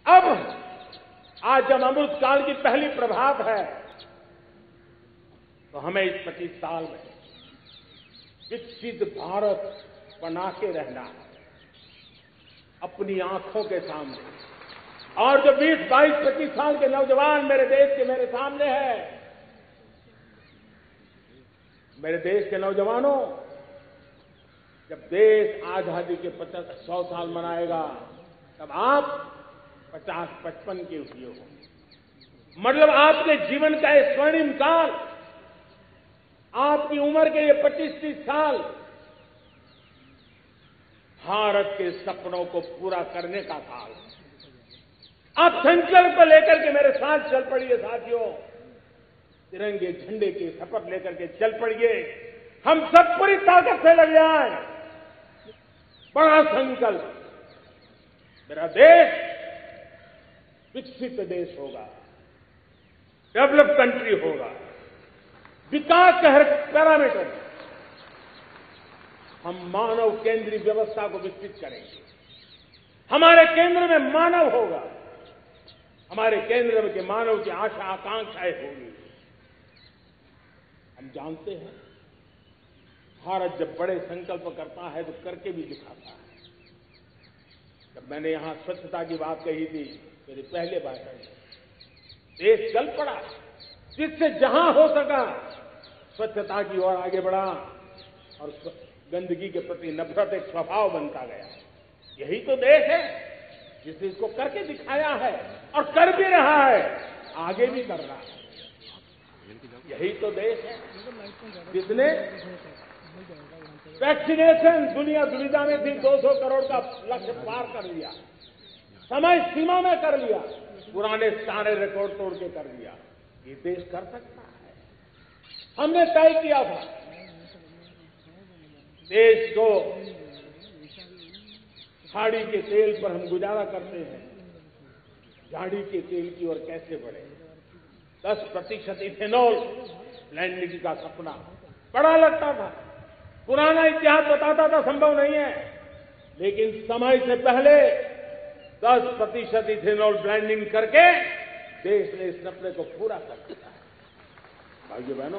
अब आज जब अमृत काल की पहली प्रभात है, तो हमें इस 25 साल में विकसित भारत बना के रहना है अपनी आंखों के सामने। और जो 20, 22, 25 साल के नौजवान मेरे देश के मेरे सामने है, मेरे देश के नौजवानों, जब देश आजादी के 100 साल मनाएगा, तब आप 50-55 के हुए हो। मतलब आपके जीवन का ये स्वर्णिम काल, आपकी उम्र के ये 25-30 साल भारत के सपनों को पूरा करने का काल है। आप संकल्प लेकर के मेरे साथ चल पड़िए साथियों, तिरंगे झंडे की शपथ लेकर के चल पड़िए। हम सब पूरी ताकत से लग जाएं। बड़ा संकल्प, मेरा देश विकसित देश होगा, डेवलप कंट्री होगा, विकास के हर पैरामीटर में हम मानव केंद्रीय व्यवस्था को विकसित करेंगे। हमारे केंद्र में मानव होगा, हमारे केंद्र में के मानव की आशा आकांक्षाएं होगी। हम जानते हैं, भारत जब बड़े संकल्प करता है तो करके भी दिखाता है। जब मैंने यहां स्वच्छता की बात कही थी मेरे पहले भाषण में, देश चल पड़ा, जिससे जहां हो सका स्वच्छता की ओर आगे बढ़ा और गंदगी के प्रति नफरत एक स्वभाव बनता गया। यही तो देश है जिसने इसको करके दिखाया है और कर भी रहा है, आगे भी कर रहा है। यही तो देश है जिसने वैक्सीनेशन, दुनिया दुविधा में थी, 200 करोड़ का लक्ष्य पार कर लिया, समय सीमा में कर लिया, पुराने सारे रिकॉर्ड तोड़ के कर दिया। ये देश कर सकता है। हमने तय किया था देश को खाड़ी के तेल पर हम गुजारा करते हैं, झाड़ी के तेल की ओर कैसे बढ़े। 10% इथेनॉल ब्लेंडिंग का सपना बड़ा लगता था, पुराना इतिहास बताता था संभव नहीं है, लेकिन समय से पहले 10% इथेनॉल ब्लेंडिंग करके देश ने इस सपने को पूरा कर दिया है। भाइयों बहनों,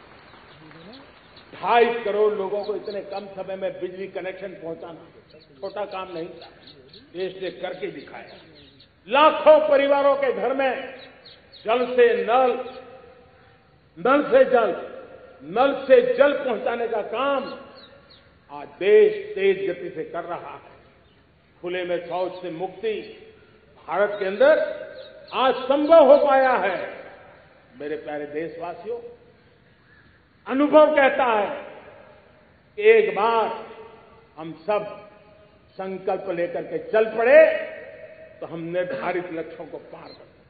2.5 करोड़ लोगों को इतने कम समय में बिजली कनेक्शन पहुंचाना छोटा काम नहीं था, देश ने करके दिखाया। लाखों परिवारों के घर में जल से नल, नल से जल, नल से जल पहुंचाने का काम आज देश तेज गति से कर रहा है। खुले में शौच से मुक्ति भारत के अंदर आज संभव हो पाया है। मेरे प्यारे देशवासियों, अनुभव कहता है कि एक बार हम सब संकल्प लेकर के चल पड़े तो हम निर्धारित लक्ष्यों को पार कर सकते हैं।